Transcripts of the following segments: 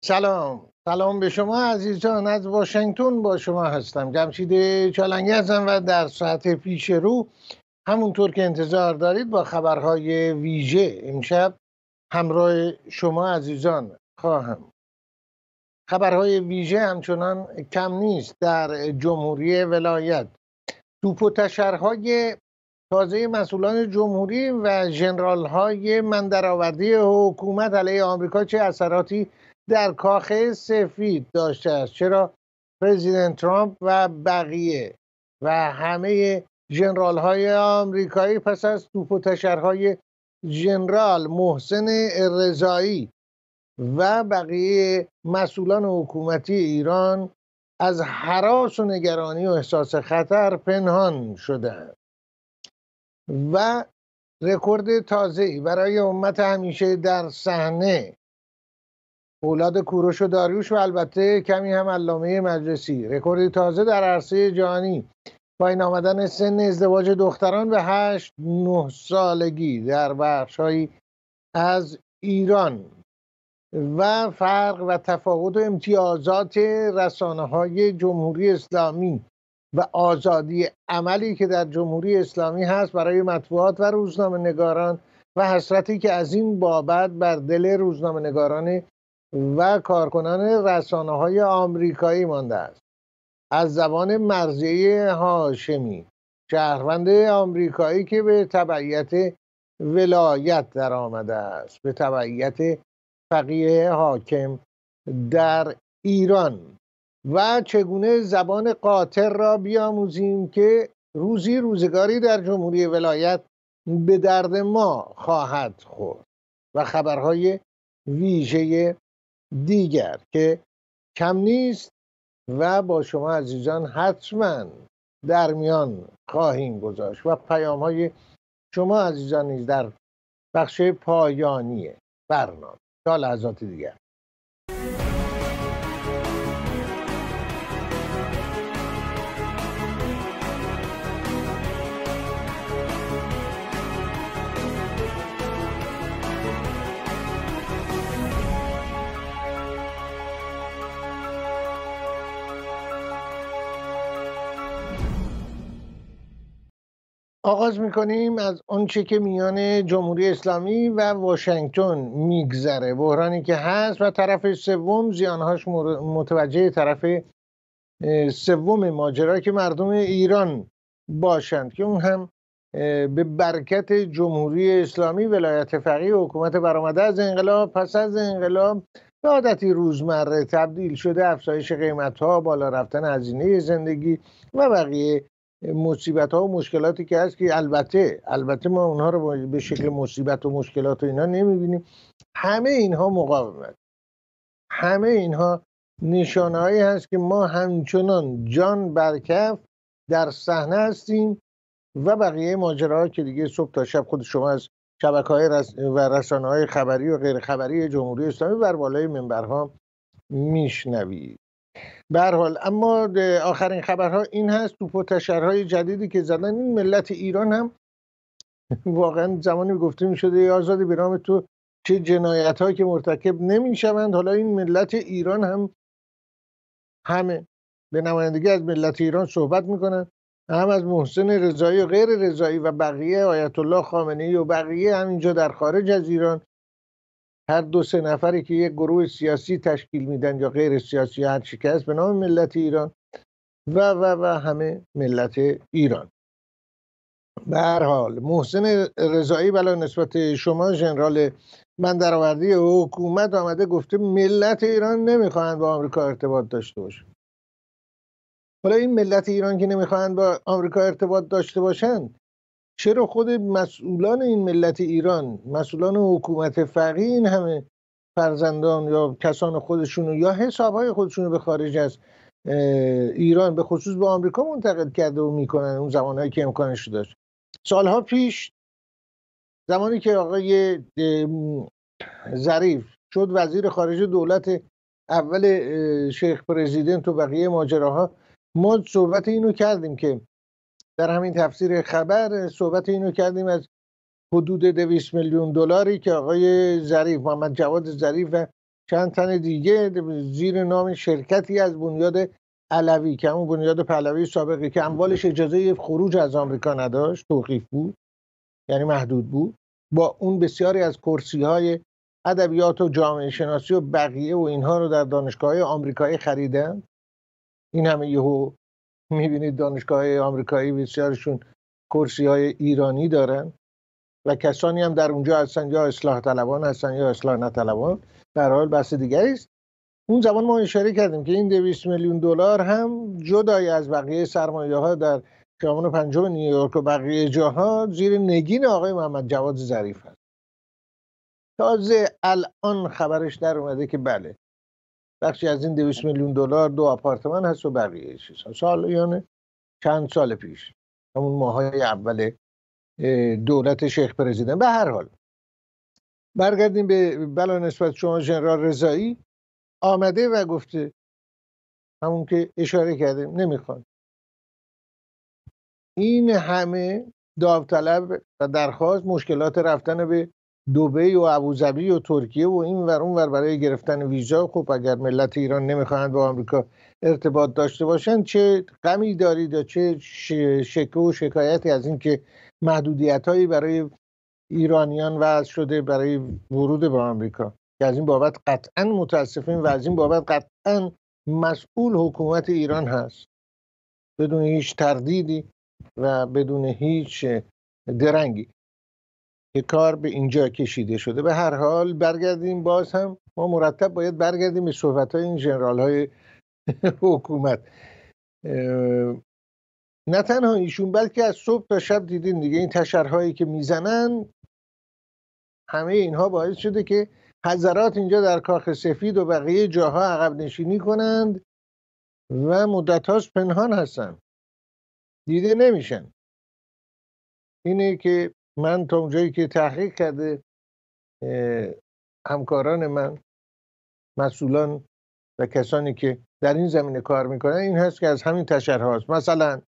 سلام به شما عزیزان. از واشنگتن با شما هستم. جمشید چالنگی هستم و در ساعت پیش رو همونطور که انتظار دارید با خبرهای ویژه امشب همراه شما عزیزان خواهم. خبرهای ویژه همچنان کم نیست. در جمهوری ولایت توپ و تشرهای تازه مسئولان جمهوری و ژنرال‌های من درآوردی حکومت علیه آمریکا چه اثراتی در کاخ سفید داشته است. چرا پرزیدنت ترامپ و بقیه و همه ژنرال‌های آمریکایی پس از توپ و تشرهای ژنرال محسن رضایی و بقیه مسئولان حکومتی ایران از هراس و نگرانی و احساس خطر پنهان شدند و رکورد تازه‌ای برای امت همیشه در صحنه اولاد کوروش و داریوش و البته کمی هم علامه مجلسی. رکورد تازه در عرصه جهانی، پایین آمدن سن ازدواج دختران به 8-9 سالگی در بخش‌هایی از ایران و فرق و تفاوت و امتیازات رسانه‌های جمهوری اسلامی و آزادی عملی که در جمهوری اسلامی هست برای مطبوعات و روزنامه‌نگاران و حسرتی که از این بابت بر دل روزنامه‌نگاران و کارکنان رسانه‌های آمریکایی مانده است. از زبان مرضیه هاشمی، شهروند آمریکایی که به تبعیت ولایت در آمده است، به تبعیت فقیه حاکم در ایران، و چگونه زبان قاطر را بیاموزیم که روزی روزگاری در جمهوری ولایت به درد ما خواهد خورد، و خبرهای ویژه دیگر که کم نیست و با شما عزیزان حتما در میان خواهیم گذاشت و پیام‌های شما عزیزان نیز در بخش پایانی برنامه. تا لحظات دیگر. آغاز میکنیم از آنچه که میان جمهوری اسلامی و واشنگتن میگذره، بحرانی که هست و طرف سوم زیانهاش متوجه طرف سوم ماجرا که مردم ایران باشند، که اون هم به برکت جمهوری اسلامی ولایت فقیه حکومت برآمده از انقلاب، پس از انقلاب به عادتی روزمره تبدیل شده. افزایش قیمت‌ها، بالا رفتن هزینه زندگی و بقیه مصیبت ها و مشکلاتی که هست که البته ما اونها رو به شکل مصیبت و مشکلات و اینا نمیبینیم. همه اینها مقاومت، همه اینها نشانه هایی هست که ما همچنان جان برکف در صحنه هستیم و بقیه ماجراها که دیگه صبح تا شب خود شما از شبکه‌های و رسانه‌های خبری و غیر خبری جمهوری اسلامی بر بالای منبرها میشنوید. به هر حال اما آخرین خبرها این هست، توپ و تشرهای جدیدی که زدن این ملت ایران هم واقعا زمانی گفته می شده ای آزادی به نام تو چه جنایت هایی که مرتکب نمی شوند، حالا این ملت ایران هم همه به نمایندگی از ملت ایران صحبت میکنن، هم از محسن رضایی و غیر رضایی و بقیه، آیت الله خامنه‌ای و بقیه همینجا در خارج از ایران، هر 2-3 نفری که یک گروه سیاسی تشکیل میدن یا غیر سیاسی هر چی که هست به نام ملت ایران و همه ملت ایران. به هر حال محسن رضایی بلا نسبت شما ژنرال من درآوردی حکومت آمده گفته ملت ایران نمیخواهند با آمریکا ارتباط داشته باشند. حالا این ملت ایران که نمیخواهند با آمریکا ارتباط داشته باشند، چرا خود مسئولان این ملت ایران، مسئولان حکومت فقیه، این همه فرزندان یا کسان خودشونو یا حسابهای خودشونو به خارج از ایران به خصوص به آمریکا منتقل کرده و میکنن اون زمانهایی که امکانش داشت؟ سالها پیش زمانی که آقای ظریف شد وزیر خارجه دولت اول شیخ پرزیدنت و بقیه ماجراها، ما صحبت اینو کردیم که در همین تفسیر خبر صحبت اینو کردیم از حدود $200 میلیون که آقای ظریف، محمد جواد ظریف و چند تن دیگه زیر نام شرکتی از بنیاد علوی که همون بنیاد پهلوی سابقی که اموالش اجازه خروج از آمریکا نداشت، توقیف بود، یعنی محدود بود، با اون بسیاری از کرسی‌های ادبیات و جامعه شناسی و بقیه و اینها رو در دانشگاه‌های آمریکایی خریدن. این همه یهو می‌بینید دانشگاه‌های آمریکایی بسیارشون کرسی‌های ایرانی دارن و کسانی هم در اونجا هستن یا اصلاح طلبان هستن یا اصلاح نطلبان. در حال بحث دیگری است. اون زمان ما اشاره کردیم که این 200 میلیون دلار هم جدای از بقیه سرمایه‌ها در خیابان پنجم نیویورک و بقیه جاها زیر نگین آقای محمد جواد ظریف هست. تازه الان خبرش در اومده که بله بخشی از این 200 میلیون دلار 2 آپارتمان هست و بقیه چیزها. سالیانه چند سال پیش، همون ماهای اول دولت شیخ پرزیدنت. به هر حال برگردیم به بلا نسبت شما ژنرال رضایی آمده و گفته همون که اشاره کردیم نمیخواد. این همه داوطلب و درخواست، مشکلات رفتن به دبی و ابوظبی و ترکیه و این ور اون ور برای گرفتن ویزا. خب اگر ملت ایران نمیخواهند با آمریکا ارتباط داشته باشند، چه غمی دارید یا چه شکوه و شکایتی از این که محدودیت‌هایی برای ایرانیان وضع شده برای ورود به آمریکا که از این بابت قطعا متاسفیم و از این بابت قطعا مسئول حکومت ایران هست بدون هیچ تردیدی و بدون هیچ درنگی که کار به اینجا کشیده شده. به هر حال برگردیم، باز هم ما مرتب باید برگردیم به صحبت‌های این ژنرال‌های حکومت. نه تنها ایشون بلکه از صبح تا شب دیدین دیگه این تشرهایی که میزنن، همه اینها باعث شده که حضرات اینجا در کاخ سفید و بقیه جاها عقب نشینی کنند و مدت‌هاست پنهان هستن، دیده نمیشن. اینه که من تا اونجایی که تحقیق کرده همکاران من، مسئولان و کسانی که در این زمینه کار میکنن، این هست که از همین تشرهاست. مثلا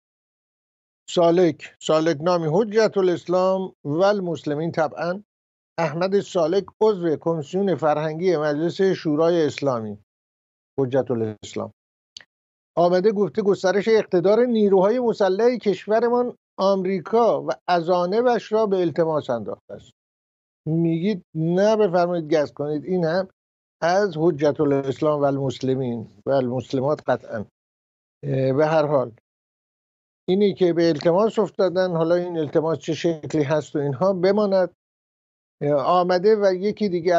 سالک نامی حجت الاسلام و المسلمین طبعا احمد سالک عضو کمیسیون فرهنگی مجلس شورای اسلامی حجت الاسلام آمده گفته گسترش اقتدار نیروهای مسلح کشورمان آمریکا و ازانبش را به التماس انداخته است. میگید نه بفرمایید گز کنید. این هم از حجت الاسلام و المسلمین و المسلمات قطعا. به هر حال اینی که به التماس افتادن، حالا این التماس چه شکلی هست و اینها بماند. آمده و یکی دیگه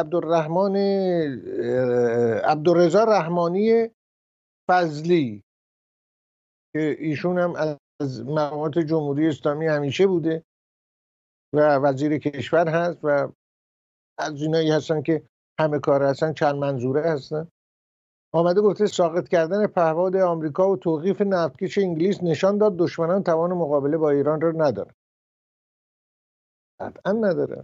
عبدالرضا رحمانی فضلی که ایشون هم از مقامات جمهوری اسلامی همیشه بوده و وزیر کشور هست و از اینایی هستن که همه کار هستن، چند منظوره هستن. آمده گفته ساقط کردن پهپاد آمریکا و توقیف نفتکش انگلیس نشان داد دشمنان توان مقابله با ایران را ندارن. قطعا نداره،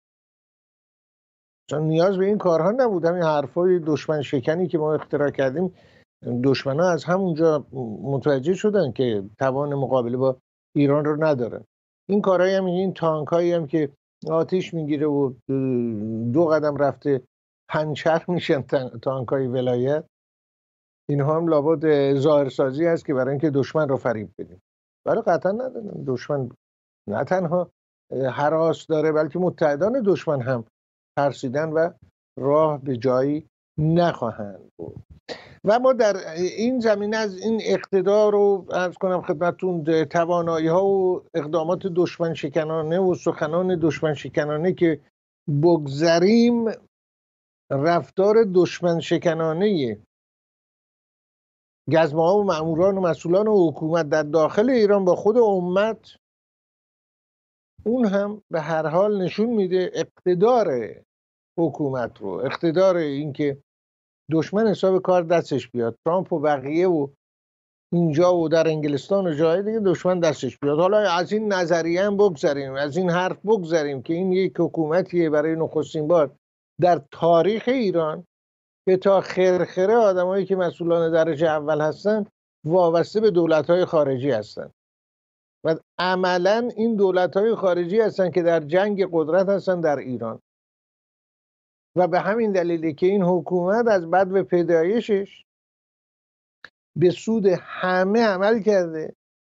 چون نیاز به این کارها نبود. همین حرفای دشمن شکنی که ما اختراع کردیم، دشمنان از همونجا متوجه شدن که توان مقابله با ایران رو ندارن. این کارهایی هم، این تانکایی هم که آتیش میگیره و 2 قدم رفته پنچر میشن تانکای ولایت، اینها هم لابد ظاهرسازی هست که برای اینکه دشمن رو فریب بدیم. ولی قطعا ندارن. دشمن نه تنها هراس داره بلکه متحدان دشمن هم ترسیدن و راه به جایی نخواهند بود. و ما در این زمینه از این اقتدار و عرض کنم خدمتتون توانایی ها و اقدامات دشمن شکنانه و سخنان دشمن شکنانه که بگذریم، رفتار دشمن شکنانه گزمه‌ها و مأموران و مسئولان و حکومت در داخل ایران با خود امت، اون هم به هر حال نشون میده اقتدار حکومت رو، اقتدار این که دشمن حساب کار دستش بیاد. ترامپ و بقیه و اینجا و در انگلستان و جای دیگه دشمن دستش بیاد. حالا از این نظریه هم بگذاریم، از این حرف بگذاریم که این یک حکومتیه برای نخستین بار در تاریخ ایران که تا خرخره آدمایی که مسئولان درجه اول هستن وابسته به دولت‌های خارجی هستن و عملاً این دولت‌های خارجی هستن که در جنگ قدرت هستن در ایران. و به همین دلیلی که این حکومت از بدو پیدایشش به سود همه عمل کرده،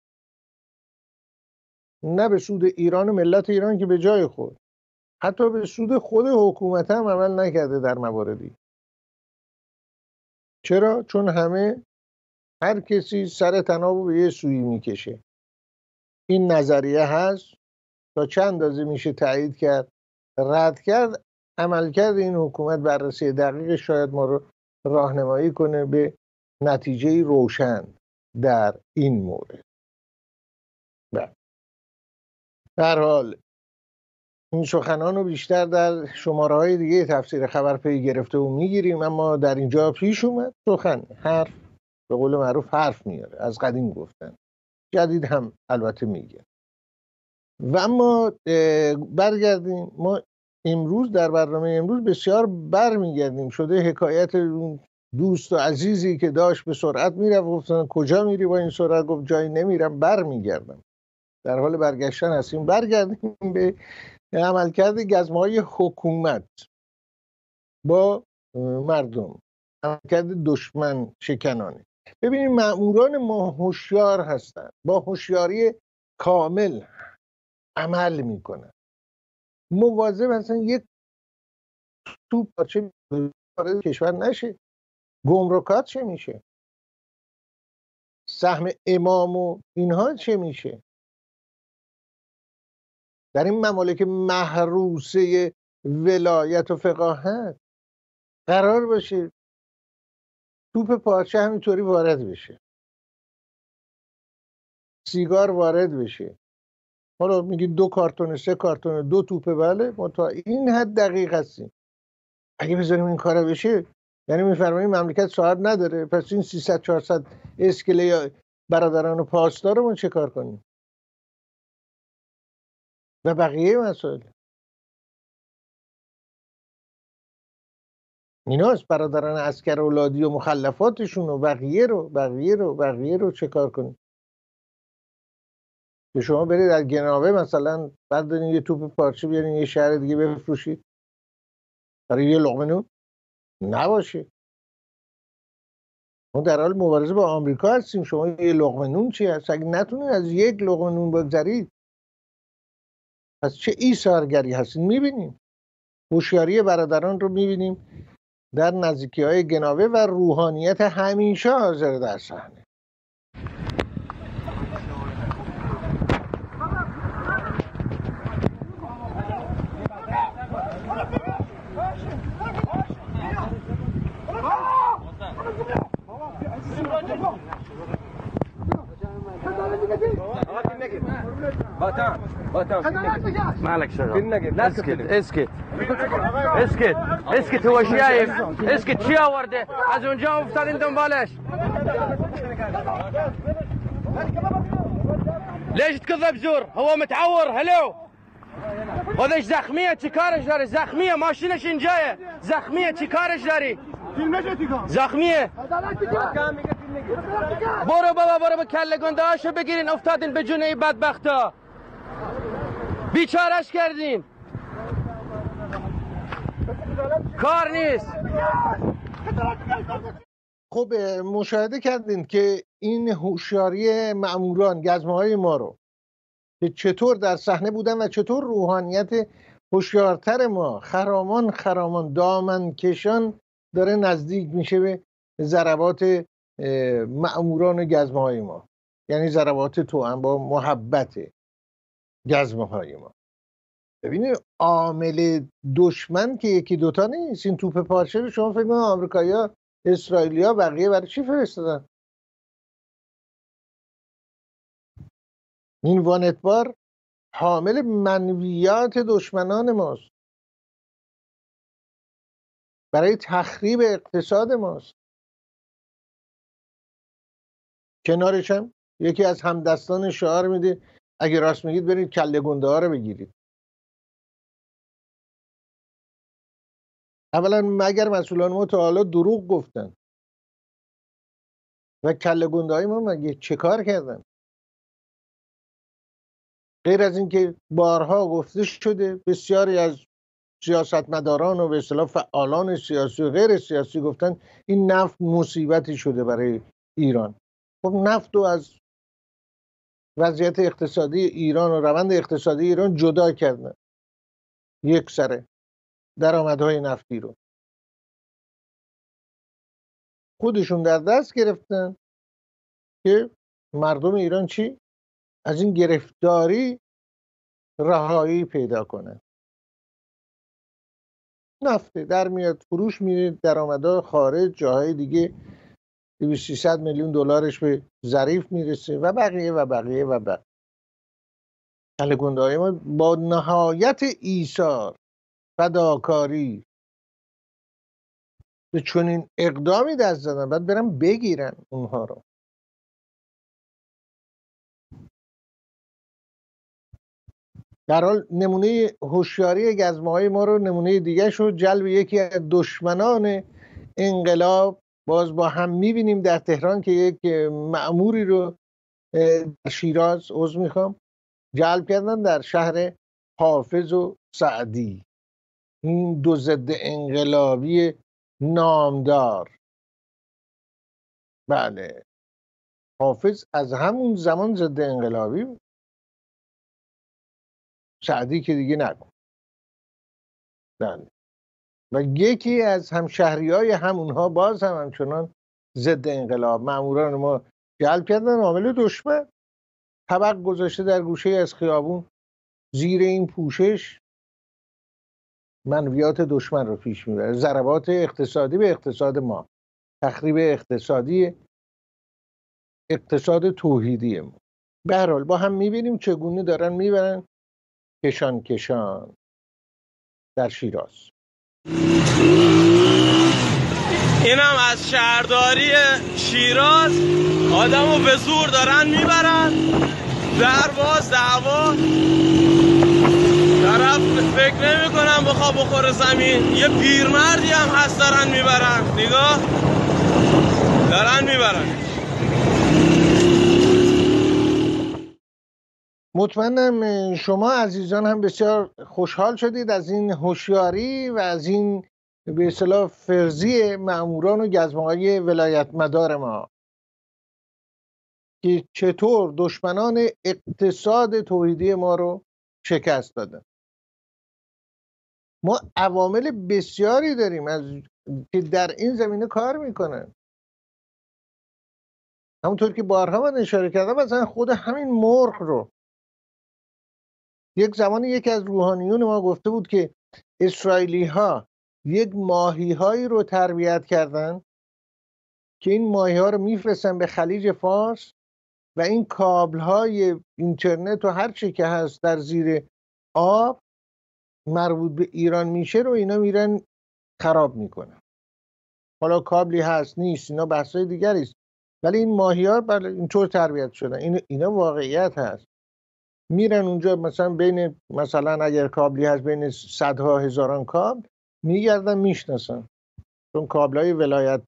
نه به سود ایران و ملت ایران که به جای خود، حتی به سود خود حکومت هم عمل نکرده در مواردی. چرا؟ چون هر کسی سر تنابو به یه سویی میکشه. این نظریه هست، تا چند اندازه میشه تایید کرد رد کرد، عملکرد این حکومت بررسی دقیق شاید ما رو راهنمایی کنه به نتیجه روشن در این مورد. در حال این سخنان رو بیشتر در شماره های دیگه تفسیر خبر پی گرفته و میگیریم، اما در اینجا پیش اومد سخن، حرف به قول معروف حرف میاره، از قدیم گفتن، جدید هم البته میگه. و اما برگردیم، ما امروز در برنامه امروز بسیار برمیگردیم، شده حکایت اون دوست و عزیزی که داشت به سرعت میرفت، گفتن کجا میری با این سرعت؟ گفت جایی نمیرم، برمیگردم. در حال برگشتن هستیم. برگردیم به عملکرد گزمه‌های حکومت با مردم، عملکرد دشمن شکنانه. ببینید مأموران ما هوشیار هستند، با هوشیاری کامل عمل میکنن، مواظب هستن یک توپ پارچه وارد کشور نشه. گمرکات چه میشه؟ سهم امام و اینها چه میشه؟ در این ممالک محروسه ولایت و فقاهت قرار باشه توپ پارچه همینطوری وارد بشه، سیگار وارد بشه، حالا میگی 2 کارتون 3 کارتون 2 توپه، بله ما تا این حد دقیق هستیم. اگه بذاریم این کارا بشه یعنی میفرماییم مملکت صاحب نداره، پس این 300 400 اسکله برادران پاسدار رو ما چه کار کنیم؟ و بقیه مسائل ایناست، برادران عسکر اولادی و مخلفاتشون و بقیه رو چه کار کنیم؟ که شما برید در گناوه مثلا بردارین یه توپ پارچه بیارین یه شهر دیگه بفروشید برای یه لقمه نون؟ نباشه. ما در حال مبارزه با آمریکا هستیم، شما یه لقمه نون چی هست؟ اگه نتونید از یک لقمه نون بگذرید پس چه ایثارگری هستین؟ میبینیم هوشیاری برادران رو، میبینیم در نزدیکی‌های گناوه و روحانیت همیشه حاضر در صحنه. مالك شغل اسكت اسكت هو شايف اسكت شي ورده از اونجا افتادین دنبالش ليش تكذب زور هو متعور هلو هذاش زخميه چی کارش داره زخميه ماشینش اینجاه زخميه چی کارش داری زخميه برو بابا برو به کله گنده هاشو بگیرین افتادین به جون این بدبختا بیچارش کردین کار نیست. خب مشاهده کردین که این هوشیاری مأموران گزمه‌های ما رو که چطور در صحنه بودن و چطور روحانیت هوشیارتر ما خرامان دامن کشان داره نزدیک میشه به ضربات مأموران گزمه‌های ما، یعنی ضربات توأم با محبت گزمه‌های ما. ببینید عامل دشمن که یکی دوتا نیست. این توپ پارچه رو شما فکر کنید آمریکایی‌ها، اسرائیلیا، بقیه برای چی فرستادن؟ این وانتبار حامل منویات دشمنان ماست، برای تخریب اقتصاد ماست. کنارش هم یکی از همدستان شعار میده اگه راست میگید برید کله گنده ها رو بگیرید. اولا مگر مسئولان ما تا حالا دروغ گفتن؟ و کله گنده های ما مگه چه کار کردن؟ غیر از اینکه بارها گفته شده بسیاری از سیاستمداران و به اصطلاح فعالان سیاسی و غیر سیاسی گفتن این نفت مصیبتی شده برای ایران. خب نفت رو از وضعیت اقتصادی ایران و روند اقتصادی ایران جدا کردن، یک سره درآمدهای نفتی رو خودشون در دست گرفتن که مردم ایران چی؟ از این گرفتاری رهایی پیدا کنن. نفت در میاد، فروش میره، درآمدها خارج، جاهای دیگه 200-300 میلیون دلارش به ظریف میرسه و بقیه و بقیه و بقیه. اهل گنده‌های ما با نهایت ایثار، فداکاری به چنین اقدامی دست زدن، بعد برن بگیرن اونها رو. در حال نمونه هوشیاری گزمه‌های ما رو، نمونه دیگه شو جلب یکی از دشمنان انقلاب باز با هم میبینیم در تهران که یک مأموری رو در شیراز جلب کردن در شهر حافظ و سعدی. این دو ضد انقلابی نامدار. بله، حافظ از همون زمان ضد انقلابی بود، سعدی که دیگه نکن. بله. و یکی از همشهریای همونها باز هم همچنان ضد انقلاب. ماموران ما جلب کردن، عامل دشمن طبق گذاشته در گوشه از خیابون، زیر این پوشش منویات دشمن رو پیش میبره، ضربات اقتصادی به اقتصاد ما، تخریب اقتصادی، اقتصاد توحیدی ما. به هر حال با هم میبینیم چگونه دارن میبرن کشان کشان در شیراز. اینم از شهرداری شیراز، آدمو به زور دارن میبرن، در باز دعوا، طرف فکر نمی کنم بخواه بخوره زمین، یه پیرمردی هم هست دارن میبرن، نگاه دارن میبرن. مطمئنم شما عزیزان هم بسیار خوشحال شدید از این هوشیاری و از این به اصطلاح فرضی مأموران و گزمه‌های ولایت مدار ما که چطور دشمنان اقتصاد توحیدی ما رو شکست دادن. ما عوامل بسیاری داریم که در این زمینه کار میکنن. همونطور که بارها من اشاره کردم، مثلا خود همین مرغ رو یک زمانی یکی از روحانیون ما گفته بود که اسرائیلی ها یک ماهی هایی رو تربیت کردن که این ماهی ها رو میفرستن به خلیج فارس و این کابل های اینترنت و هر چی که هست در زیر آب مربوط به ایران میشه رو اینا میرن خراب میکنن. حالا کابلی هست نیست اینا بحثای دیگری است، ولی این ماهی ها اینطور تربیت شدن. اینا واقعیت هست. میرن اونجا مثلا بین، مثلا اگر کابلی هست بین صدها هزاران کابل، میگردن میشناسن، چون کابلای ولایت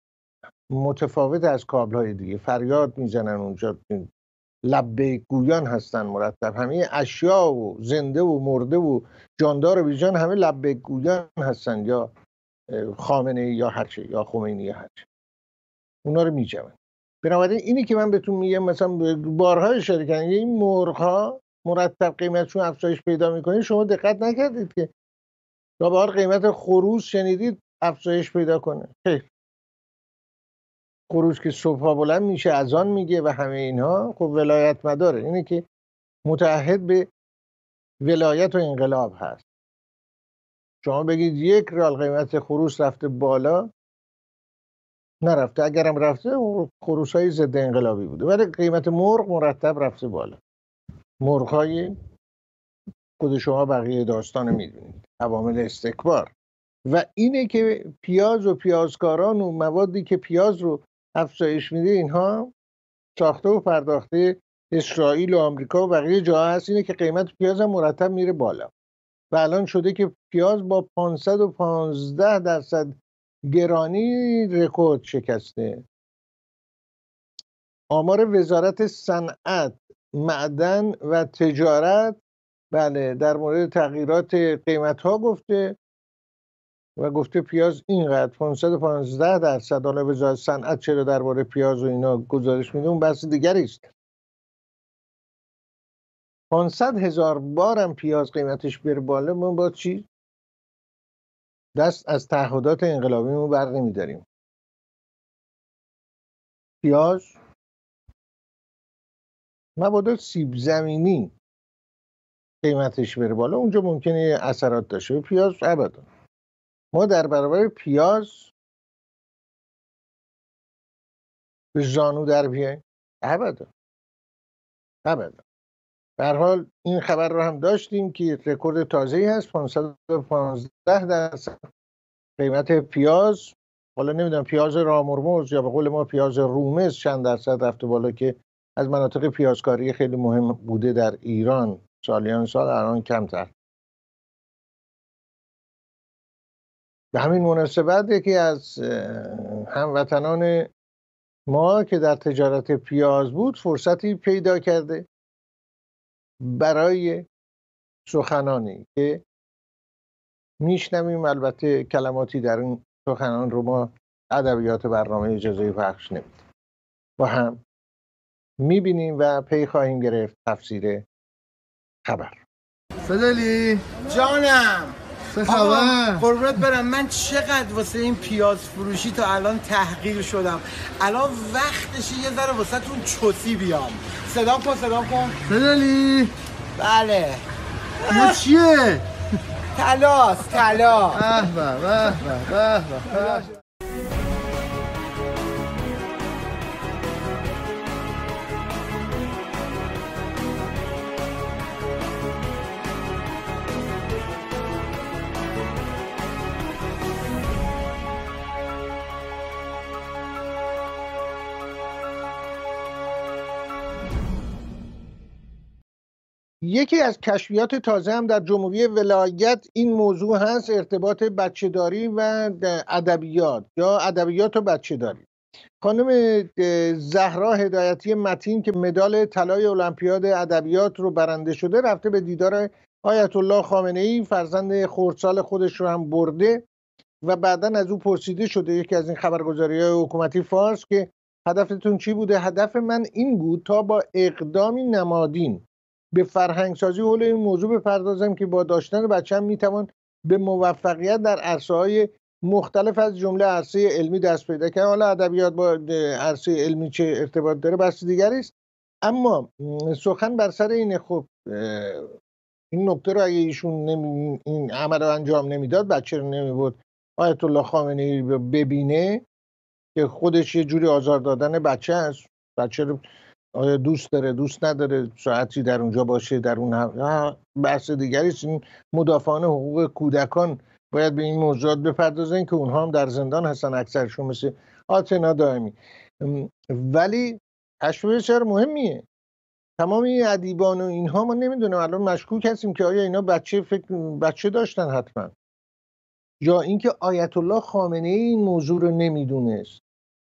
متفاوت از کابلای دیگه، فریاد میزنن اونجا، لبیک گویان هستن مرتب، همه اشیا و زنده و مرده و جاندار و بیجان همه لبیک گویان هستن، یا خامنه‌ای یا هرچی، یا خمینی یا هرچی، اونا رو میجمن. بنابراین اینی که من بهتون میگم، مثلا بارها اشاره کردم، این مرغ‌ها مرتب قیمتشون افزایش پیدا میکنه. شما دقت نکردید که تا بار قیمت خروس شنیدید افزایش پیدا کنه؟ خیر، خروس که صبحا بلند میشه اذان میگه و همه اینها، خب ولایت مداره، اینه که متعهد به ولایت و انقلاب هست. شما بگید 1 ریال قیمت خروس رفته بالا، نرفته. اگرم رفته خروس های ضد انقلابی بوده، ولی قیمت مرغ مرتب رفته بالا. مرغ های خود شما بقیه داستان میدونید، عوامل استکبار. و اینه که پیاز و پیازکاران و موادی که پیاز رو افزایش میده، اینها ساخته و پرداخته اسرائیل و آمریکا و بقیه جاها هست. اینه که قیمت پیاز هم مرتب میره بالا و الان شده که پیاز با 515% گرانی رکورد شکسته. آمار وزارت صنعت، معدن و تجارت بله در مورد تغییرات قیمت ها گفته و گفته پیاز اینقدر 515%، حالا وزارت صنعت چرا درباره پیاز و اینا گزارش میده اون بحث دیگری است. 500,000 بارم پیاز قیمتش بره بالا، ما با چی دست از تعهدات انقلابیمون بر نمیداریم. پیاز، مبادا سیب زمینی قیمتش بره بالا اونجا ممکنه اثرات داشته، پیاز ابدا. ما در برابر پیاز به زانو در بیایم؟ ابدا ابدا. به هر حال این خبر رو هم داشتیم که رکورد تازه‌ای هست، 515% قیمت پیاز. حالا نمیدونم پیاز رامرمز یا به قول ما پیاز رومز چند درصد رفته بالا، که از مناطق پیازکاری خیلی مهم بوده در ایران سالیان سال، الان کمتر. به همین مناسبت یکی از هموطنان ما که در تجارت پیاز بود فرصتی پیدا کرده برای سخنانی که میشنویم. البته کلماتی در این سخنان رو ما ادبیات برنامه اجازه پخش نمیده، با هم میبینیم و پی خواهیم گرفت تفسیر خبر. صدلی جانم، چه خبر؟ قربونت برم. من چقدر واسه این پیاز فروشی تا الان تحقیر شدم، الان وقتشه یه ذره واسه تون چوسی بیام. صدا کن صدلی. بله. این چیه؟ طلاست، طلا. به به به به به. یکی از کشفیات تازه هم در جمهوری ولایت این موضوع هست، ارتباط بچه‌داری و ادبیات یا ادبیات و بچه‌داری. خانم زهرا هدایتی متین که مدال طلای المپیاد ادبیات رو برنده شده رفته به دیدار آیت الله خامنه‌ای، فرزند خردسال خودش رو هم برده و بعداً از او پرسیده شده، یکی از این خبرگزاری‌های حکومتی فارس، که هدفتون چی بوده؟ هدف من این بود تا با اقدامی نمادین به فرهنگسازی حول این موضوع بپردازم که با داشتن بچه‌م میتوان به موفقیت در عرصه‌های مختلف از جمله عرصه علمی دست پیدا کرد. حالا ادبیات با عرصه علمی چه ارتباط داره بحث دیگری است، اما سخن بر سر اینه خب این نکته رو اگه ایشون این عمل رو انجام نمیداد، بچه رو نمیبرد آیت الله خامنه‌ای ببینه که خودش یه جوری آزار دادن بچه است، بچه رو آیا دوست داره دوست نداره ساعتی در اونجا باشه، در اون بحث دیگری است. این مدافعان حقوق کودکان باید به این موضوعات بپردازن که اونها هم در زندان هستن، اکثرشون مثل آتنا دائمی. ولی کشف بسیار مهمیه. تمام این ادیبان و اینها ما نمیدونم الان مشکوک هستیم که آیا اینا بچه داشتن حتما، یا اینکه آیت الله خامنه‌ای این موضوع رو نمیدونست.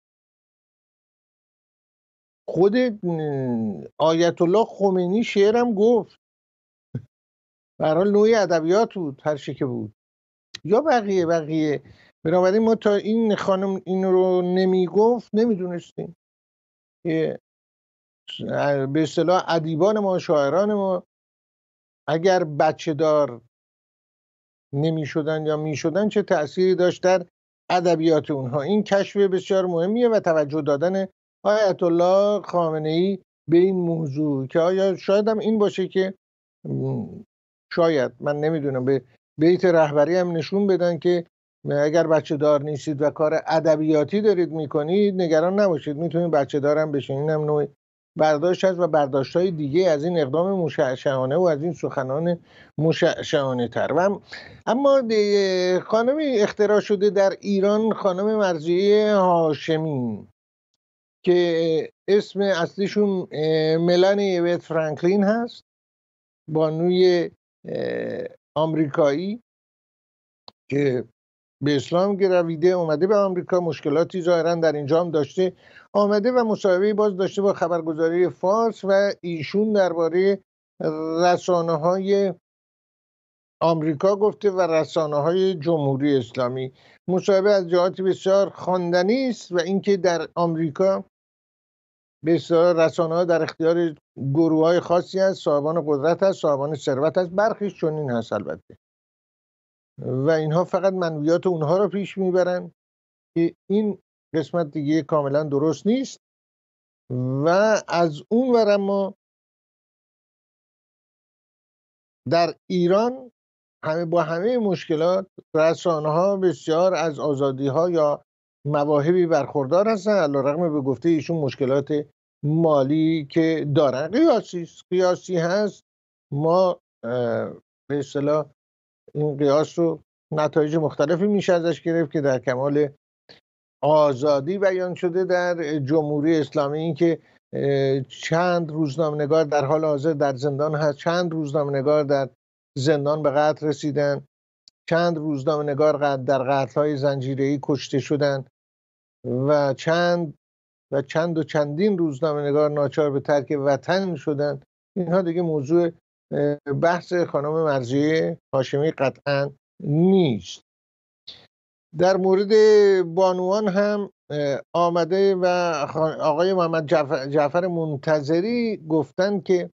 خود آیت الله خمینی شعرم گفت، به هر حال نوعی ادبیات بود هر چی که بود، یا بقیه. بنابراین ما تا این خانم این رو نمیگفت نمیدونستیم که به اصطلاح ادیبان ما، شاعران ما اگر بچه دار نمی شدن یا می شدن چه تأثیری داشت در ادبیات اونها. این کشف بسیار مهمیه و توجه دادن آیت الله خامنه‌ای به این موضوع که آیا شاید هم این باشه که شاید من نمیدونم به بیت رهبری هم نشون بدن که اگر بچه دار نیستید و کار ادبیاتی دارید میکنید نگران نباشید، میتونید بچه دار هم بشین. این هم نوع برداشت هست و برداشت های دیگه از این اقدام مشعشعانه و از این سخنان مشعشعانه تر. و اما خانمی اختراع شده در ایران، خانم مرضیه هاشمی که اسم اصلیشون ملانی ایوت فرانکلین هست، بانوی آمریکایی که به اسلام گرویده، اومده به آمریکا، مشکلاتی ظاهرا در اینجا هم داشته، آمده و مصاحبه باز داشته با خبرگزاری فارس و ایشون درباره رسانه‌های آمریکا گفته و رسانه‌های جمهوری اسلامی. مصاحبه از جهاتی بسیار خواندنی است و اینکه در آمریکا بسیار رسانه‌ها در اختیار گروه‌های خاصی هست، صاحبان قدرت هست، صاحبان ثروت هست، برخیش چنین هست البته، و اینها فقط منویات اونها رو پیش میبرن که این قسمت دیگه کاملا درست نیست. و از اون ور ما در ایران با همه مشکلات رسانه‌ها بسیار از آزادی‌ها یا مواهبی برخوردار هستن، علیرغم به گفته ایشون مشکلات مالی که دارن. قیاسی هست، ما به اصطلاح این قیاس رو نتایج مختلفی میشه ازش گرفت که در کمال آزادی بیان شده در جمهوری اسلامی. این که چند روزنامه‌نگار در حال حاضر در زندان هست، چند روزنامه‌نگار در زندان به قتل رسیدن، چند روزنامه‌نگار در قتل‌های زنجیره‌ای کشته شدن و چندین روزنامه‌نگار ناچار به ترک وطن شدن. اینها دیگه موضوع بحث خانم مرضیه هاشمی قطعا نیست. در مورد بانوان هم آمده و آقای محمد جعفر منتظری گفتن که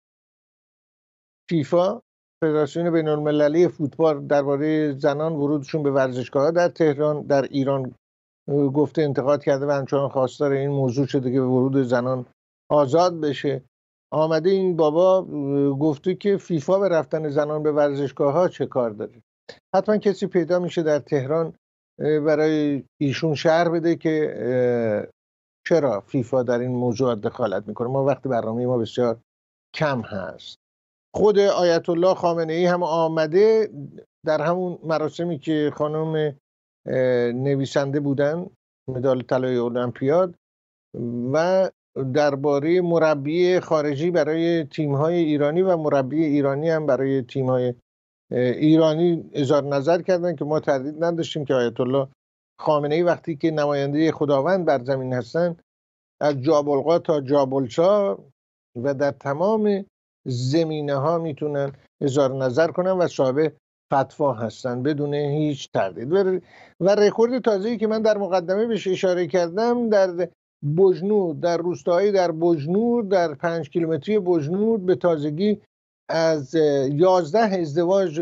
فیفا، فدراسیون بین المللی فوتبال، درباره زنان ورودشون به ورزشگاه‌ها در تهران در ایران گفته انتقاد کرده و همچنان خواستار این موضوع شده که ورود زنان آزاد بشه. آمده این بابا گفته که فیفا به رفتن زنان به ورزشگاه‌ها چه کار داره. حتما کسی پیدا میشه در تهران برای ایشون شرح بده که چرا فیفا در این موضوع دخالت میکنه. ما وقتی برنامه ما بسیار کم هست. خود آیت الله خامنه ای هم آمده در همون مراسمی که خانم نویسنده بودن مدال طلای المپیاد و درباره مربی خارجی برای تیم‌های ایرانی و مربی ایرانی هم برای تیم‌های ایرانی اظهار نظر کردن که ما تردید نداشتیم که آیت الله خامنه ای وقتی که نماینده خداوند بر زمین هستن از جابلقا تا جابلچا و در تمام زمینه ها میتونن اظهار نظر کنن و صاحب فتوا هستن بدون هیچ تردید. و رکورد تازه‌ای که من در مقدمه بهش اشاره کردم در بجنور، در روستایی در بجنور، در 5 کیلومتری بجنور به تازگی از 11 ازدواج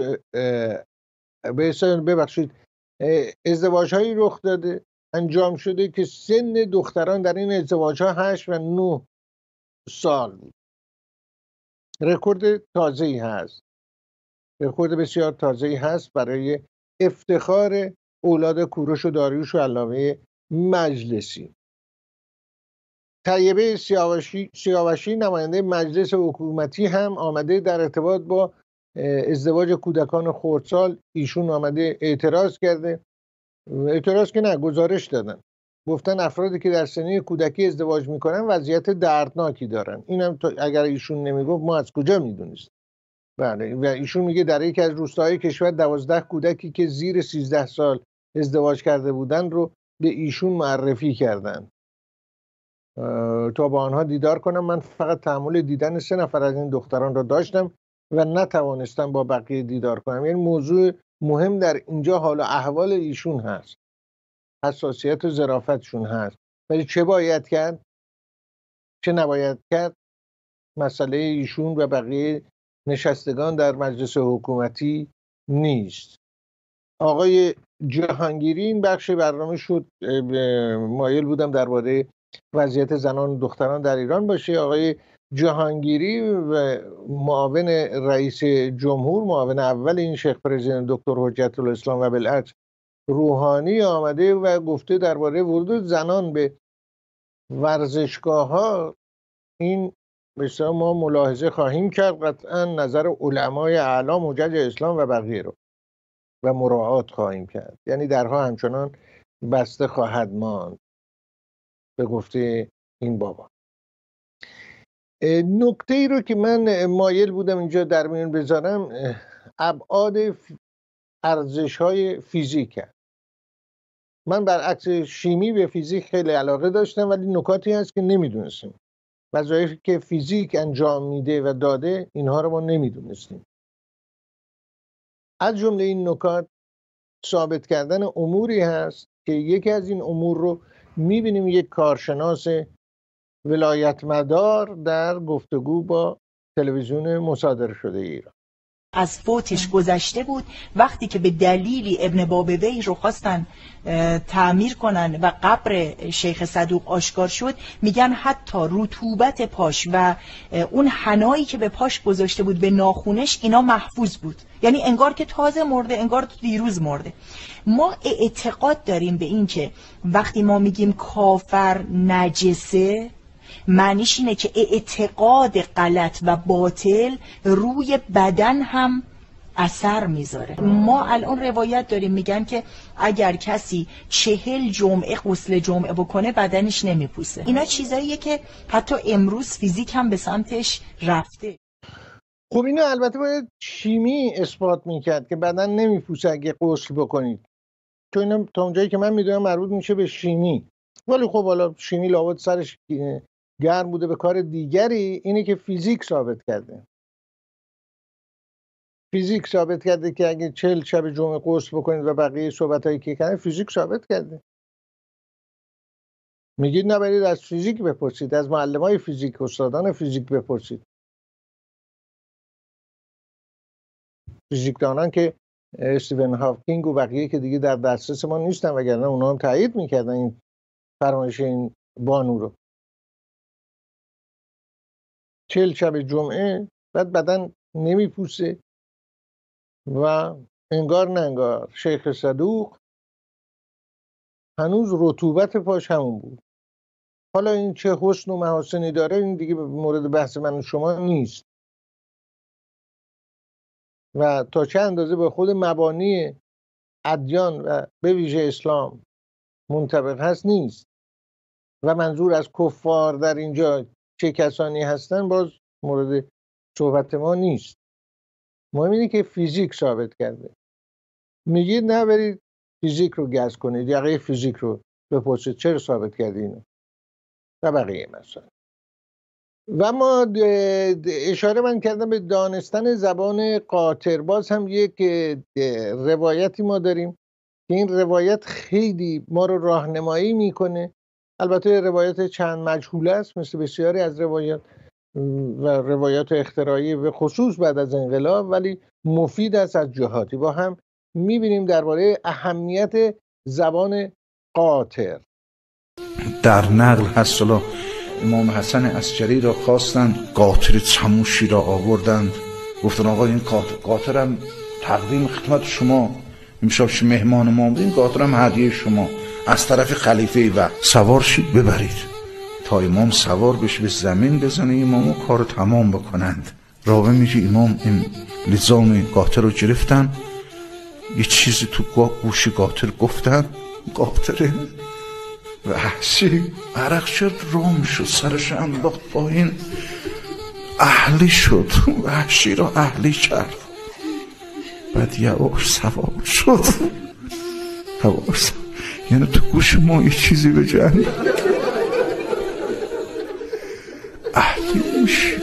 ازدواج هایی رخ داده انجام شده که سن دختران در این ازدواج ها 8 و 9 سال بود. رکورد تازه‌ای هست، رکورد بسیار تازه‌ای هست برای افتخار اولاد کوروش و داریوش و علامه مجلسی. طیبه سیاوشی نماینده مجلس حکومتی هم آمده در ارتباط با ازدواج کودکان خردسال. ایشون آمده اعتراض کرده، اعتراض که نه، گزارش دادن، گفتن افرادی که در سنین کودکی ازدواج میکنن وضعیت دردناکی دارن. اینم اگر ایشون نمیگفت ما از کجا میدونست؟ بله. و ایشون میگه در یکی از روستاهای کشور 12 کودکی که زیر 13 سال ازدواج کرده بودن رو به ایشون معرفی کردن تا با آنها دیدار کنم. من فقط تحمل دیدن 3 نفر از این دختران را داشتم و نتوانستم با بقیه دیدار کنم. یعنی موضوع مهم در اینجا حال و احوال ایشون هست، حساسیت و ظرافتشون هست، ولی چه باید کرد چه نباید کرد مسئله ایشون و بقیه نشستگان در مجلس حکومتی نیست. آقای جهانگیری، این بخش برنامه شد مایل بودم درباره وضعیت زنان و دختران در ایران باشه. آقای جهانگیری و معاون رئیس جمهور، معاون اول این شیخ پرزیدنت دکتر حجت الاسلام و بالعکس روحانی آمده و گفته درباره ورود زنان به ورزشگاه ها این بسیار ما ملاحظه خواهیم کرد، قطعا نظر علمای اعلی مجج اسلام و بقیه رو و مراعات خواهیم کرد. یعنی درها همچنان بسته خواهد ماند به گفته این بابا. نکته ای رو که من مایل بودم اینجا در میان بذارم ابعاد ارزش های فیزیک هست. من برعکس شیمی به فیزیک خیلی علاقه داشتم ولی نکاتی هست که نمیدونستم. وظایفی که فیزیک انجام میده و داده اینها رو ما نمیدونستیم. از جمله این نکات ثابت کردن اموری هست که یکی از این امور رو میبینیم یک کارشناس ولایت مدار در گفتگو با تلویزیون مصادره شده ایران. از فوتش گذشته بود، وقتی که به دلیلی ابن بابویه رو خواستن تعمیر کنن و قبر شیخ صدوق آشکار شد، میگن حتی رطوبت پاش و اون حنایی که به پاش گذاشته بود به ناخونش اینا محفوظ بود، یعنی انگار که تازه مرده، انگار دیروز مرده. ما اعتقاد داریم به این که وقتی ما میگیم کافر نجسه، معنیش اینه که اعتقاد غلط و باطل روی بدن هم اثر میذاره. ما الان روایت داریم میگن که اگر کسی 40 جمعه غسل جمعه بکنه بدنش نمیپوسه. اینا چیزاییه که حتی امروز فیزیک هم به سمتش رفته. خب اینو البته باید شیمی اثبات میکرد که بدن نمیپوسه اگه غسل بکنید، چون اینا تا اونجایی که من میدونم مربوط میشه به شیمی. ولی خب حالا شیمی لابد سرش گرم بوده به کار دیگری. اینه که فیزیک ثابت کرده. فیزیک ثابت کرده که اگه 40 شب جمعه غسل بکنید و بقیه صحبتایی که کردن فیزیک ثابت کرده. میگید نبرید از فیزیک بپرسید، از معلمای فیزیک، استادان فیزیک بپرسید. فیزیکدانان که استیون هاکینگ و بقیه که دیگه در دسترس ما نیستن، وگرنه اونا هم تایید میکردن این فرمایش این بانو رو. 40 شب جمعه بعد بدن نمیپوسه و انگار نه انگار شیخ صدوق هنوز رطوبت پاش همون بود. حالا این چه حسن و محاسنی داره این دیگه مورد بحث من و شما نیست و تا چه اندازه به خود مبانی ادیان و به ویژه اسلام منطبق هست نیست و منظور از کفار در اینجا چه کسانی هستن باز مورد صحبت ما نیست. مهم اینه که فیزیک ثابت کرده. میگید نه برید فیزیک رو گز کنید، یقه فیزیک رو بپرسید چرا ثابت کرده اینو و بقیه مثلا. و ما اشاره من کردم به دانستن زبان قاطر. باز هم یک روایتی ما داریم که این روایت خیلی ما رو راهنمایی میکنه. البته روایت چند مجهوله است مثل بسیاری از روایات و روایات اختراعی به خصوص بعد از انقلاب، ولی مفید است از جهاتی. با هم میبینیم درباره اهمیت زبان قاطر. در نقل هست امام حسن عسکری را خواستند قاطر چموشی را آوردند، گفتن آقا این قاطرم تقدیم خدمت شما، امشب مهمان ما بودین، قاطرم هدیه شما از طرف خلیفه و سوار شید ببرید تا امام سوار بشه به زمین بزنه امامو کارو تمام بکنند. راوی میگه امام این لزام قاطر رو گرفتن، یه چیزی تو گوش قاطر گفتن، قاطر وحشی عرق شد، رام شد، سرش انداخت پایین، اهلی شد، وحشی رو اهلی کرد. بعد یواش سوار شد، یواش یعنی تو گوش ما یه چیزی بجنی اهلی میشه.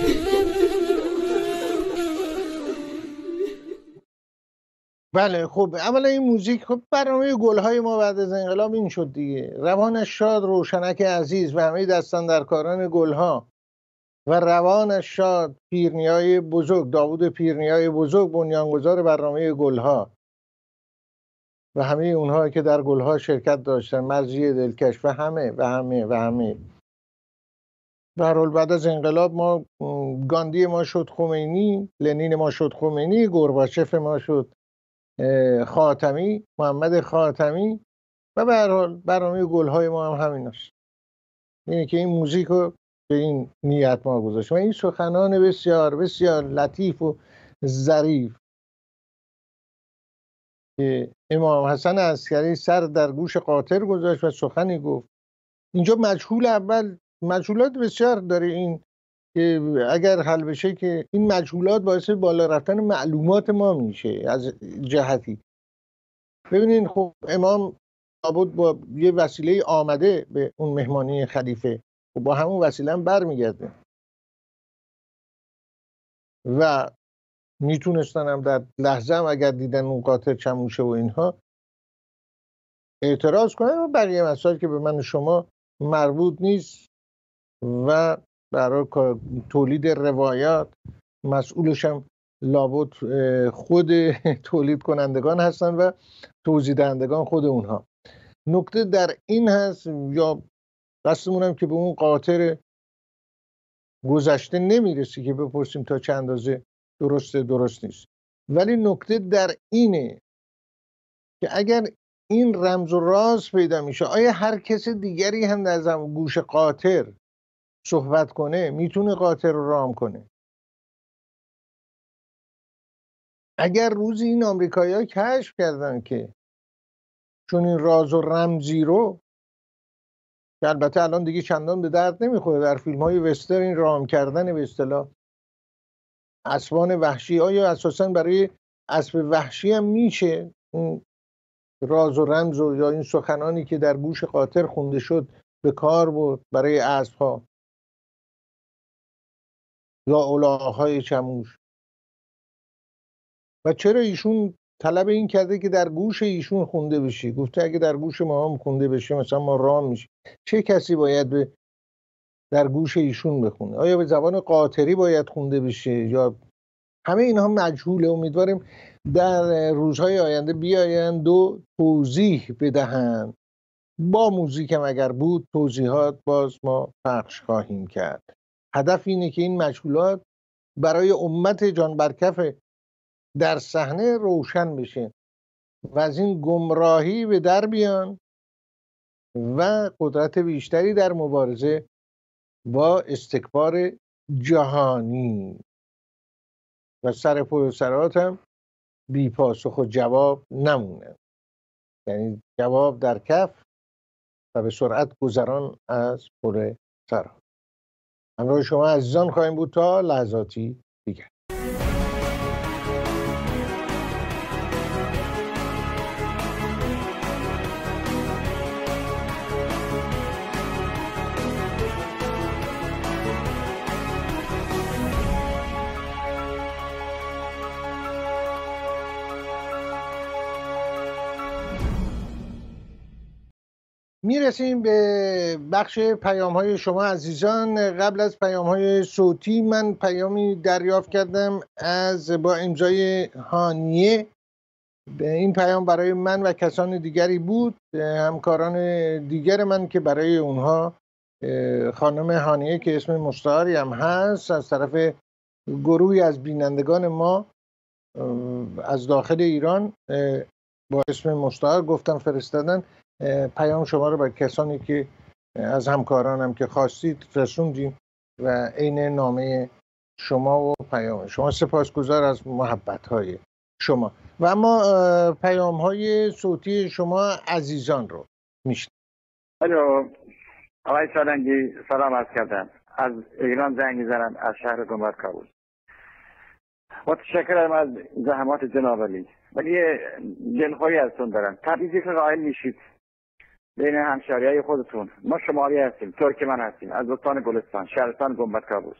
بله خب اولا این موزیک خب برنامه گلهای ما بعد از انقلاب این شد دیگه. روانش شاد روشنک عزیز و همه دستاندرکاران گلها و روانش شاد پیرنیای بزرگ داوود پیرنیای بزرگ بنیانگذار برنامه گلها و همه اونها که در گلها شرکت داشتن، مرضی دلکش و همه و همه و همه. به هر حال بعد از انقلاب ما گاندی ما شد خمینی، لنین ما شد خمینی، گورباچف ما شد خاتمی، محمد خاتمی و به هر حال برنامه گلهای ما هم همین است. اینه که این موزیک رو به این نیت ما گذاشتیم و این سخنان بسیار بسیار لطیف و ظریف که امام حسن عسکری سر در گوش قاطر گذاشت و سخنی گفت. اینجا مجهول اول، مجهولات بسیار داره این که اگر حل بشه که این مجهولات باعث بالا رفتن معلومات ما میشه از جهتی. ببینین خب امام لابد با یه وسیله آمده به اون مهمانی خلیفه و با همون وسیله هم برمیگرده و میتونستن هم در لحظه هم اگر دیدن اون قاطر چموشه و اینها اعتراض کنن و بقیه مسائل که به من و شما مربوط نیست و برای تولید روایات مسئولش هم لابد خود تولید کنندگان هستن و توضیح دهندگان خود اونها. نکته در این هست یا دستمون هم که به اون قاطر گذشته نمیرسی که بپرسیم تا چند اندازه درسته درست نیست، ولی نکته در اینه که اگر این رمز و راز پیدا میشه آیا هر کس دیگری هم در گوش قاطر صحبت کنه میتونه قاطر رو رام کنه؟ اگر روزی این آمریکایی‌ها کشف کردن که چون این راز و رمزی رو که البته الان دیگه چندان به درد نمیخوره در فیلم‌های وسترن این رام کردن به اصطلاح اسبان وحشی، آیا اساساً برای اسب وحشی هم میشه اون راز و رمز و یا این سخنانی که در گوش قاطر خونده شد به کار برد برای اسب‌ها یا الاغ‌های چموش؟ و چرا ایشون طلب این کرده که در گوش ایشون خونده بشه؟ گفته اگه در گوش ما هم خونده بشه مثلا ما رام میشه. چه کسی باید در گوش ایشون بخونه؟ آیا به زبان قاطری باید خونده بشه یا همه اینها مجهوله؟ امیدواریم در روزهای آینده بیایند و توضیح بدهند. با موزیک هم اگر بود توضیحات باز ما پخش خواهیم کرد. هدف اینه که این مجهولات برای امت جان برکف در صحنه روشن بشه و از این گمراهی به در بیان و قدرت بیشتری در مبارزه با استکبار جهانی و سر پرسرات هم بی پاسخ و جواب نمونه، یعنی جواب در کف و به سرعت گذران از پرسرات. همراه شما عزیزان خواهیم بود تا لحظاتی دیگر. میرسیم به بخش پیام های شما عزیزان. قبل از پیام های صوتی من پیامی دریافت کردم با امضای هانیه. این پیام برای من و کسان دیگری بود، همکاران دیگر من که برای اونها خانم هانیه که اسم مستعاری هم هست از طرف گروهی از بینندگان ما از داخل ایران با اسم مستعار گفتم فرستادن. پیام شما رو به کسانی که از همکارانم که خواستید رسوندیم و عین نامه شما و پیام شما. سپاسگزار از محبت‌های شما. و اما پیام‌های صوتی شما عزیزان رو میشنویم. الو آقای چالنگی، سلام عرض کردم. از ایران زنگ میزنم، از شهر گنبد کابل. متشکرم از زحمات جناب علی، ولی دلخوری ازتون دارم. تبعیضی که قائل میشید بین همشهریای خودتون. ما شمالی هستیم، ترکمن هستیم، از استان گلستان، شهرستان گنبد کابل.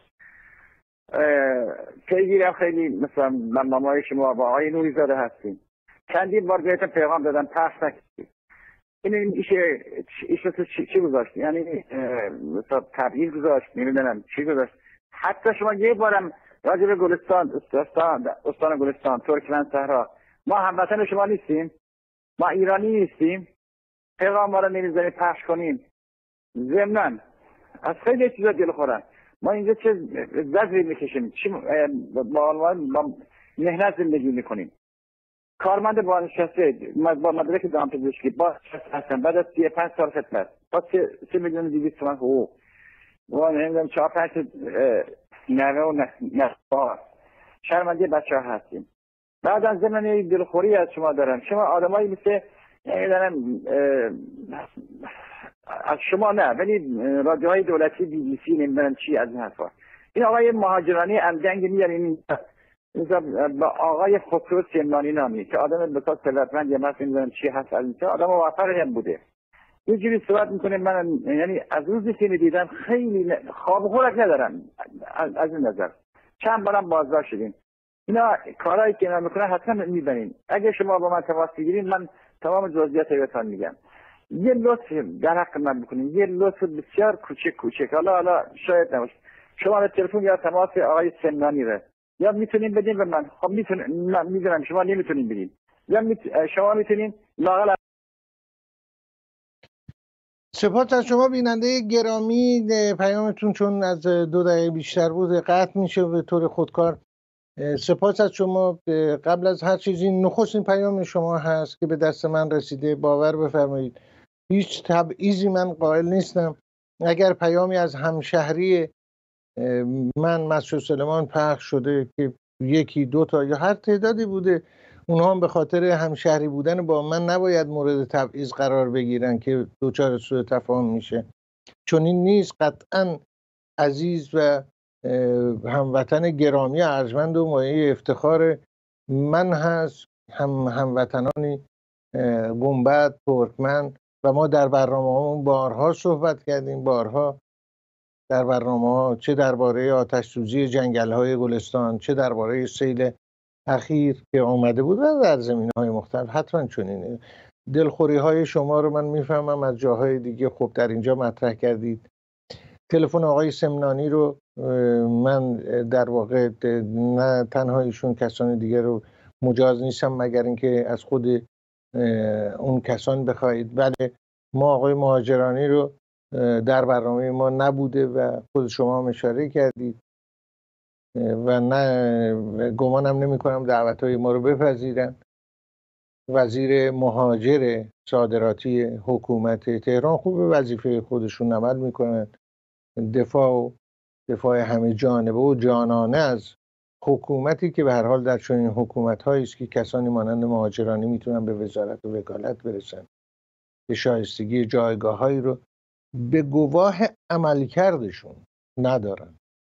پیگیرم خیلی مثلا برنامه‌های شما با آقای نوری زاده هستیم. چندین بار بهتون پیغام دادم، پخش نکردید. این ایشون چی گذاشت؟ یعنی مثلا تبعیض گذاشت، نمیدونم چی گذاشت. حتی شما یه بارم راجع به گلستان، استان گلستان، ترکمن صحرا، ما هموطن شما نیستیم؟ ما ایرانی نیستیم؟ پیغام ما رو نمیذاریم پخش کنیم. ضمناً از خیلی چیزا دلخورم. ما اینجا چه زجری میکشیم، با مهنت زندگی میکنیم. کارمند بازنشسته با مدرک دامپزشکی بازنشسته هستم بعد از 35 سال خدمت با 3 میلیون 200 تومان حقوق و نمیدونم 4 5 نوه و نخواه شرمنده بچه ها هستیم. بعد از زمانی دلخوری از شما دارم. شما آدمایی مثل نمیدونم از شما نه ولی رادیوهای دولتی BBC نمیدونم چی از این حرفا. این آقای مهاجرانی امدنگ میاریم با آقای خسرو سلیمانی نامی که آدم بسیار ثروتمند یا مثلا نمیدونم چی هست، از اینجا آدم موفقی هم بوده. یه جوری صحبت میکنه، من یعنی از روزی که میدیدم خیلی خواب و خورک ندارم از این نظر. چند بارم بازداشت شدیم. اینا کارهایی که اینا میکنن حتما میبینین. اگه شما با من تماس بگیرید من تمام جزئیات بهتون میگم. یه لطف در حق من بکنین، یه لطف بسیار کوچک. حالا شاید نباشه. شما تلفن یا تماس آقای سمنانی رو یا میتونین بدین به من. خب میدونم شما نمیتونین بدین، یا شما میتونین لااقل. سپاس از شما بیننده گرامی. پیامتون چون از 2 دقیقه بیشتر بود قطع میشه به طور خودکار. سپاس از شما. قبل از هر چیزی نخستین پیام شما هست که به دست من رسیده. باور بفرمایید هیچ تبعیضی من قائل نیستم. اگر پیامی از همشهری من مسعود سلیمان پخش شده که 1 2 تا یا هر تعدادی بوده، اونها هم به خاطر همشهری بودن با من نباید مورد تبعیض قرار بگیرن که دچار سوء تفاهم میشه. چون این نیست. قطعا عزیز و هموطن گرامی ارجمند و مایه افتخار من هست، هموطنانی گنبد، ترکمن، و ما در برنامه‌مون بارها صحبت کردیم، بارها در برنامه‌ها، چه درباره آتش‌سوزی جنگل‌های گلستان، چه درباره سیل اخیر که آمده بود و در زمینه‌های مختلف. حتما چنینه. دلخوری‌های شما رو من میفهمم، از جاهای دیگه خب در اینجا مطرح کردید. تلفن آقای سمنانی رو من در واقع نه تنها ایشون، کسان دیگه رو مجاز نیستم مگر اینکه از خود اون کسان بخواهید. بله، ما آقای مهاجرانی رو در برنامه ما نبوده و خود شما هم اشاره کردید و نه گمانم نمی کنم دعوت‌های ما رو بپذیرن. وزیر مهاجر صادراتی حکومت تهران خوب به وظیفه خودشون عمل میکنن. دفاع همه جانبه و جانانه از حکومتی که به هر حال در چنین حکومت‌هایی است که کسانی مانند مهاجرانی میتونن به وزارت و وکالت برسن، به شایستگی جایگاه‌هایی رو به گواه عملکردشون ندارن.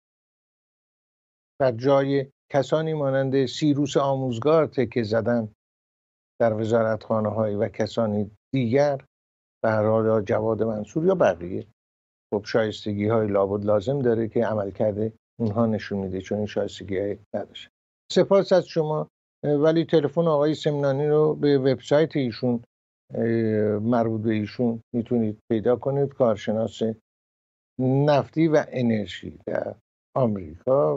در جای کسانی مانند سیروس آموزگار تکه زدن در وزارتخانه‌های و کسانی دیگر، به هر حال جواد منصور یا بقیه، خب شایستگی‌های لابد لازم داره که عملکرد اونها نشون میده، چون این شایستگی‌های نداشت. سپاس از شما. ولی تلفن آقای سمنانی رو به وبسایت ایشون مربوط به ایشون میتونید پیدا کنید. کارشناس نفتی و انرژی در آمریکا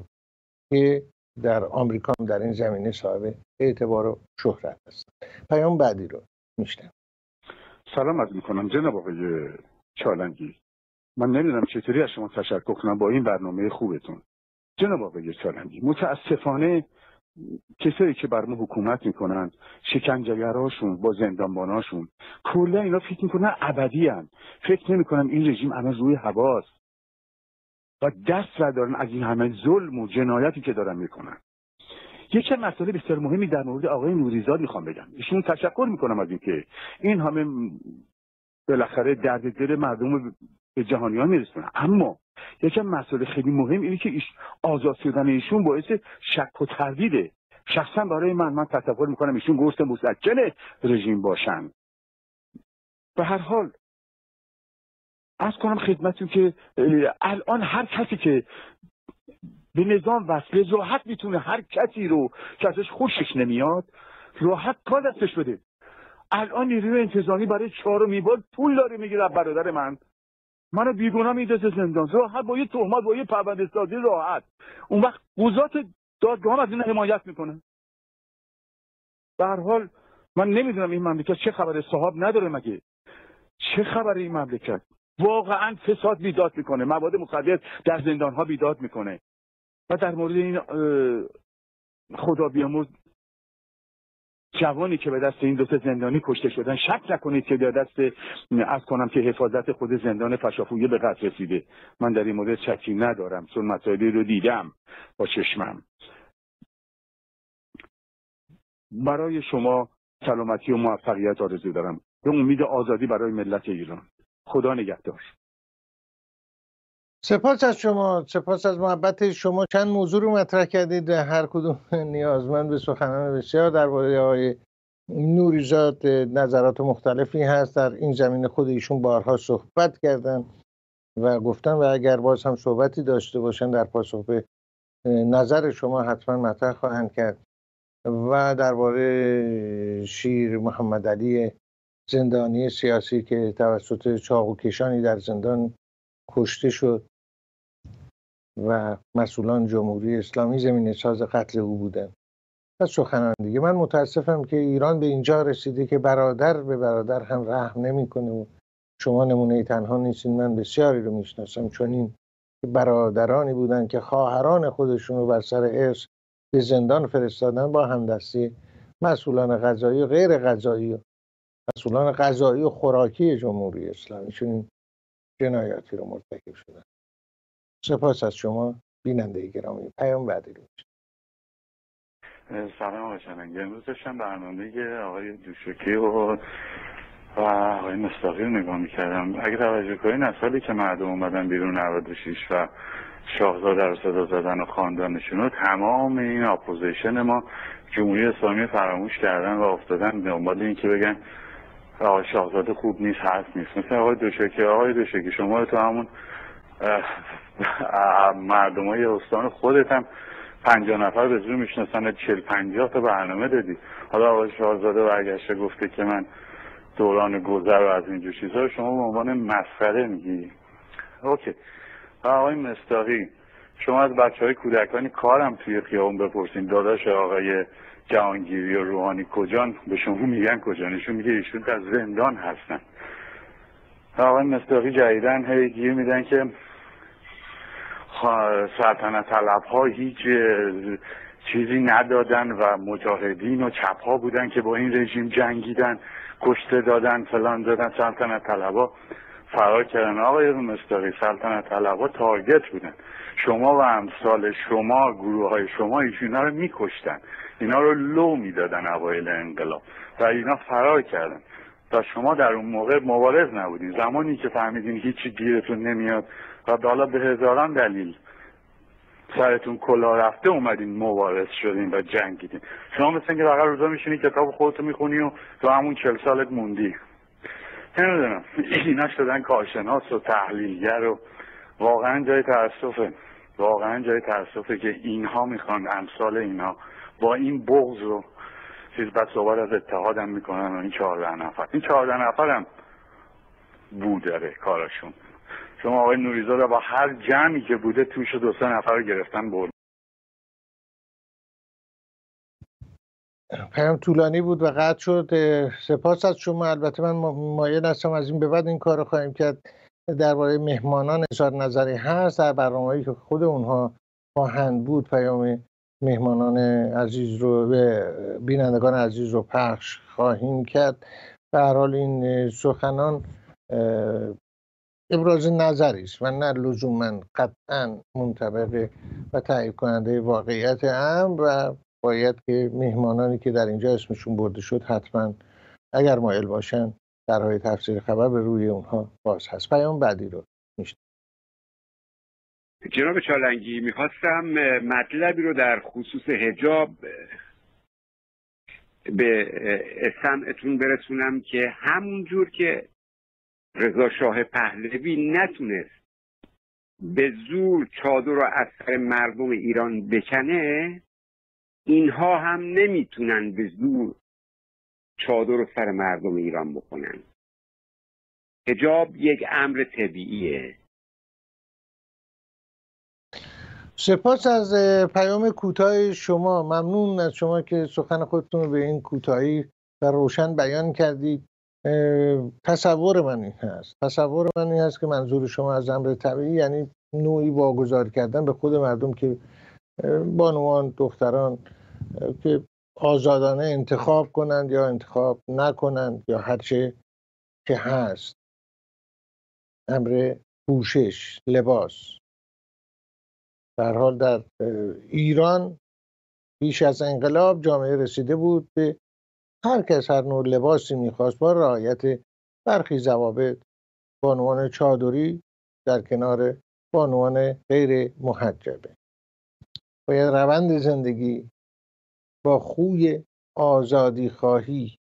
که در آمریکا هم در این زمینه صاحب اعتبار و شهرت است. پیام بعدی رو میشنم. سلام عرض میکنم جناب آقای چالنگی. من نمیدونم چطوری از شما تشکر کنم با این برنامه خوبتون. جناب آقای چالنگی، متاسفانه کسایی که بر ما حکومت میکنن، شکنجهگراشون با زندانباناشون، کلا اینا فکر میکنن ابدی ان. فکر نمیکنن این رژیم الان روی هواست و دست ندارن از این همه ظلم و جنایتی که دارن میکنن. یک مسئله بسیار مهمی در مورد آقای نوریزاد میخوام بگم. ایشون تشکر میکنم از اینکه این همه بالاخره درد دل مردم به جهانیان میرسونه، اما یکی مسئله خیلی مهم اینه که آزاد شدن ایشون باعث شک و تردیده. شخصا برای من تصور میکنم ایشون گوشت مسجل رژیم باشن. به هر حال عرض کنم خدمتتون که الان هر کسی که به نظام وصله راحت میتونه هر کسی رو که ازش خوشش نمیاد راحت کار دستش بده. الان نیروی انتظامی برای 4 بار پول داره میگیره برادر منو بیگناه میندازه زندان، راحت با یه تهمت، با یه پرونده سازی راحت. اون وقت قضات دادگاه از این حمایت میکنه. به هر حال من نمیدونم این مملکت چه خبره، صاحب نداره مگه؟ چه خبره این مملکت؟ واقعا فساد بیداد میکنه، مواد مخدر در زندان ها بیداد میکنه. و در مورد این خدا بیامرز جوانی که به دست این 2 زندانی کشته شدن، شک نکنید که به دست از کنم که حفاظت خود زندان فشافویه به قتل رسیده. من در این مورد شکی ندارم چون مسائلی رو دیدم با چشمم. برای شما سلامتی و موفقیت آرزو دارم به امید آزادی برای ملت ایران. خدا نگهدار. سپاس از شما، سپاس از محبت شما. چند موضوع رو مطرح کردید، هر کدوم نیازمند به سخنان بسیار درباره آقای نوریزاد نظرات مختلفی هست در این زمینه. خود ایشون بارها صحبت کردن و گفتن و اگر باز هم صحبتی داشته باشن در پاسخ به نظر شما حتما مطرح خواهند کرد. و درباره شیر محمد علی زندانی سیاسی که توسط چاقوکشانی در زندان کشته شد و مسئولان جمهوری اسلامی زمینه ساز قتل او بودند و سخنان دیگه. من متاسفم که ایران به اینجا رسیده که برادر به برادر هم رحم نمیکنه و شما نمونه تنها نیستین. من بسیاری رو میشناسم چون این برادرانی بودن که خواهران خودشون رو بر سر ارث به زندان فرستادن با همدستی مسئولان قضایی و غیر قضایی و مسئولان قضایی و خوراکی جمهوری اسلامی چون این جنایاتی رو مرتکب شدن. سپاس از شما بیننده گرامی. پیام بعدی رو سلام آقای چلنگی. امروز داشتم برنامه آقای دوشکی و آقای مصداقی رو نگاه میکردم. اگه توجه کنین از سالی که مردم اومدن بیرون 96 و شاهزاده رو صدا زدن و خاندانشون رو، تمام این اپوزیشن ما جمهوری اسلامی فراموش کردن و افتادن دنبال این که بگن آقای شاهزاده خوب نیست، حرف نیست. مثل آقای دوشکی. آقای دوشکی شما رو تو همون مردمای استان خودت هم 50 نفر به زور میشناسن، 40-50 تا برنامه دادی. حالا آقای شاهزاده برگشته گفته که من دوران گذر و از اینجور چیزها رو شما به عنوان مسخره میگی. اوکی. آقای مصداقی شما از بچهای کودکانی کارم توی خیابون بپرسین داداش آقای جهانگیری و روحانی کجان، به شما میگن کجا، نشون میگه ایشون در زندان هستن. آقای مصداقی جدیدن هی گیر میدن که سلطنت طلب ها هیچ چیزی ندادن و مجاهدین و چپ ها بودن که با این رژیم جنگیدن، کشته دادن، فلان دادن. سلطنت طلب ها فرار کردن. آقای مصداقی سلطنت طلب ها تارگت بودن. شما و امثال شما، گروه های شما ایشونا رو میکشتن، اینا رو لو میدادن اوایل انقلاب و اینا فرار کردن و شما در اون موقع مبارز نبودین. زمانی که فهمیدین هیچی گیرتون نمیاد و بالا به هزاران دلیل سرتون کلا رفته اومدین مبارز شدین و جنگیدین. شما مثل اینکه فقط روزا میشینی کتاب خودتو میخونی و تو همون 40 سالت موندی. نمیدونم اینا شدن کارشناس و تحلیلگر و واقعا جای تأسفه. واقعا جای تأسفه که اینها میخوان امثال اینها با این بغض و چیز بعد صحبت از اتحاد هم میکنن و این 14 نفر. این 14 نفر هم بوداره کارشون. شما آقای نوریزاده با هر جمعی که بوده توش 2-3 نفر رو گرفتن برد. پیام طولانی بود و قطع شد. سپاس از شما. البته من مایل هستم از این به بعد این کار رو خواهیم کرد. درباره مهمانان اظهار نظری هست در برنامه‌ای که خود اونها خواهند بود پیام مهمانان عزیز رو به بینندگان عزیز رو پخش خواهیم کرد. به هر حال این سخنان ابراز نظری است و نه لزوما قطعا منطبق و تایید کننده واقعیت امر و باید که مهمانانی که در اینجا اسمشون برده شد حتما اگر مایل باشن درهای تفسیر خبر به روی اونها باز هست. پیام بعدی رو میشنم. جناب چالنگی میخواستم مطلبی رو در خصوص حجاب به سمعتون برسونم که همون جور که رضا شاه پهلوی نتونست به زور چادر رو از سر مردم ایران بکنه، اینها هم نمیتونن به زور چادر رو سر مردم ایران بکنن. حجاب یک امر طبیعیه. سپاس از پیام کوتاه شما. ممنون از شما که سخن خودتون رو به این کوتاهی و روشن بیان کردید. تصور من این هست که منظور شما از امر طبیعی یعنی نوعی واگذار کردن به خود مردم که بانوان دختران که آزادانه انتخاب کنند یا انتخاب نکنند یا هرچه که هست. امر پوشش، لباس. در حال در ایران پیش از انقلاب جامعه رسیده بود به هر کس هر نوع لباسی میخواست با رعایت برخی ضوابط، بانوان چادری در کنار بانوان غیر محجبه. باید روند زندگی با خوی آزادی خواهی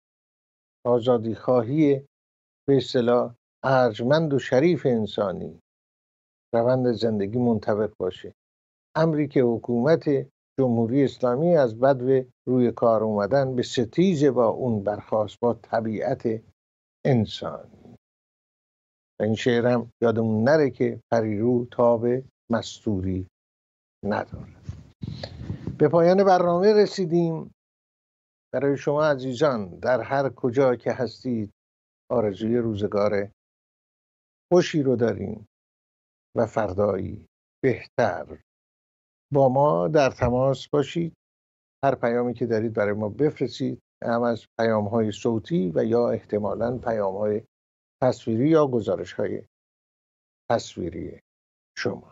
آزادی خواهی به اصطلاح ارجمند و شریف انسانی روند زندگی منطبق باشه. امری که حکومت جمهوری اسلامی از بدو روی کار اومدن به ستیز با اون برخاست، با طبیعت انسانی. و این شعرم یادمون نره که پریرو تاب مستوری نداره. به پایان برنامه رسیدیم. برای شما عزیزان در هر کجا که هستید آرزوی روزگار خوشی رو داریم و فردایی بهتر. با ما در تماس باشید. هر پیامی که دارید برای ما بفرستید، هم از پیام‌های صوتی و یا احتمالاً پیام‌های تصویری یا گزارش‌های تصویری شما.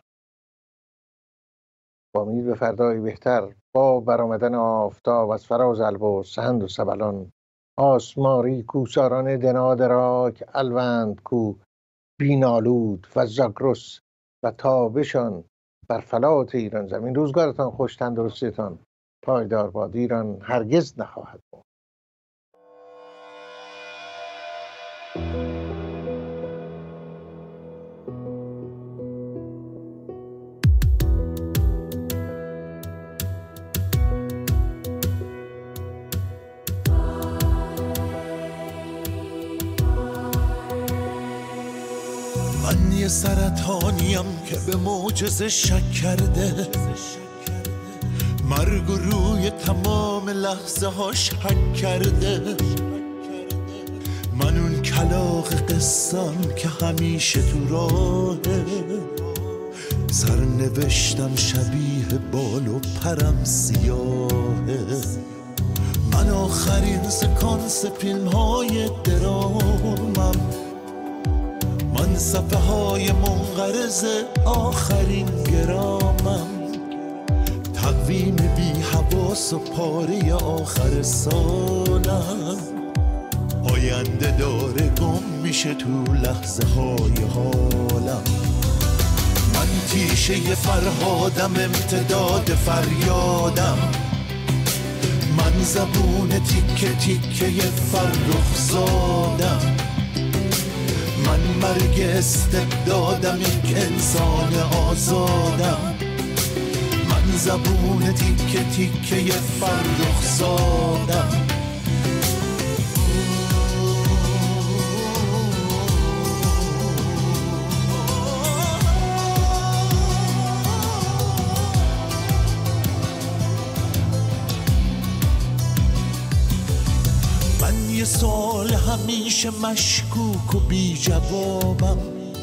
با امید به فردایی بهتر، با برآمدن آفتاب از فراز البرز سهند و سبلان، آسماری کوساران دنادراک الوند کو بینالود و زاگرس و تابشان بر فلات ایران زمین. روزگارتان خوش، تندرستیتان پایدار باد. ایران هرگز نخواهد بود. من یه سرطانیم که به معجزه شک کرده، مرگ و روی تمام لحظه هاش حک کرده. من اون کلاغ قصم که همیشه تو راهه، سرنوشتم شبیه بال و پرم سیاهه. من آخرین سکانس فیلم های درامم، من صفحه های منقرض آخرین گرامم. تقویم بی حواس و پاره آخر سالم، آینده داره گم میشه تو لحظه های حالم. من تیشه فرهادم، امتداد فریادم، من زبون تیکه تیکه فرخ زادم. من مرگ استبدادم، یک انسان آزادم، من زبون تیکه تیکه فرخ زادم. یه سوال همیشه مشکوک و بی جوابم،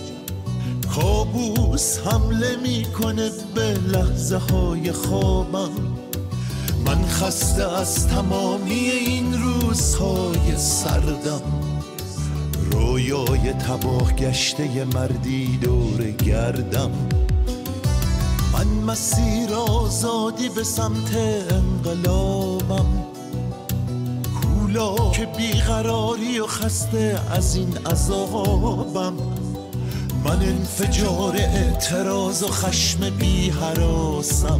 کابوس حمله میکنه به لحظه های خوابم. من خسته از تمامی این روزهای سردم، رویای تباه گشته مردی دور گردم. من مسیر آزادی به سمت انقلابم، که بیقراری و خسته از این عذابم. من انفجار اعتراض و خشم بی هراسم،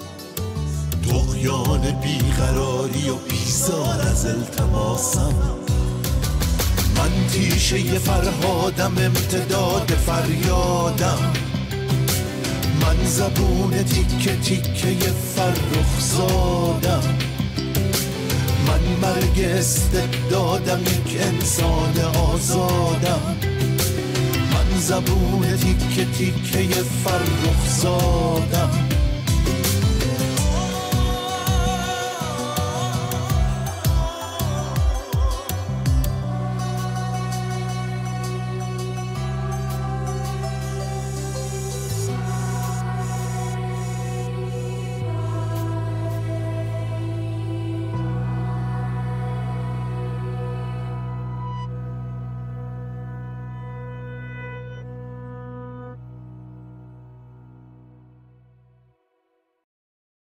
طغیان بیقراری و بیزار از التماسم. من تیشه فرهادم، امتداد فریادم، من زبون تیکه تیکه فرخ زادم. من مرگ استبدادم، یک انسان آزادم، من زبون تیکه تیکه فرخ زادم.